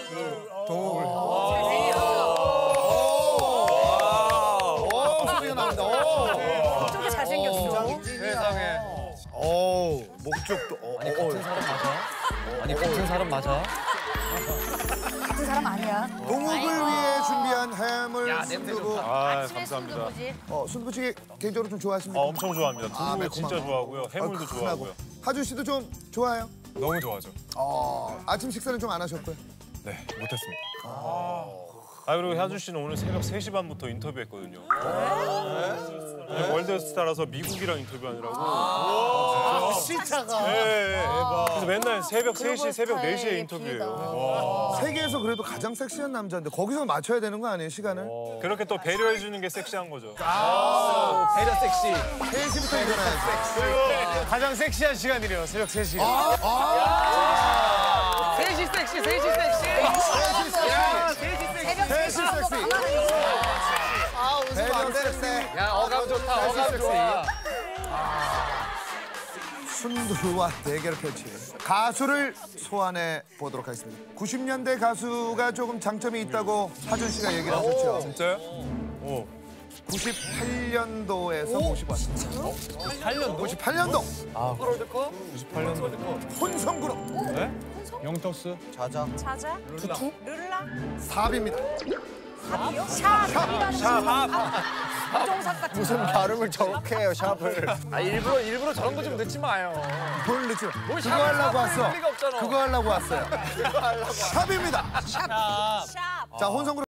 소리가 난다. 이쪽에 잘생겼어. 세상에. 목적도. 아니 같은 사람 맞아? 아니 같은 사람 맞아? 같은 사람 아니야. 동욱을 위해 준비한 해물 냄새 순두부. 아, 감사합니다. 순두부찌개 개인적으로 좀 좋아하십니까? 엄청 좋아합니다. 두부를 진짜 매콤하고. 좋아하고요. 해물도 큰하고. 좋아하고요. 하준 씨도 좀 좋아해요? 너무 좋아하죠. 아침 식사는 좀 안 하셨고요? 네, 못했습니다. 그리고 하준 씨는 오늘 새벽 3시 반부터 인터뷰했거든요. 네, 월드스타라서 미국이랑 인터뷰하느라고. 시차가. 네. 그래서 맨날 새벽 3시, 새벽 4시에 인터뷰해요. 세계에서 그래도 가장 섹시한 남자인데 거기서 맞춰야 되는 거 아니에요, 시간을? 그렇게 또 배려해주는 게 섹시한 거죠. 배려 섹시. 3시부터 일어나야지. 그리고 가장 섹시한 시간이래요, 새벽 3시. 3시 섹시, 3시 섹시. 섹시. 웃으면 안 되는데. 야 어감 좋다, 어감 좋아. 순두부와 대결을 펼칠 가수를 소환해 보도록 하겠습니다. 90년대 가수가 조금 장점이 있다고 하준 씨가 얘기를 하셨죠. 진짜요? 98년도에서 모시고 왔습니다. 98년도? 98년도. 혼성그룹 영턱스? 자자? 투투? 르르라? 삽입니다. 삽이요? 샵! 부종삭 같은 무슨 발음을 저렇게 해요, 샵을. 일부러 저런 거 좀 넣지 마요. 뭘 넣지 마. 그거 하려고 왔어. 리가 없잖아. 그거 하려고 왔어요. 삽입니다. 샵! 자, 혼성그룹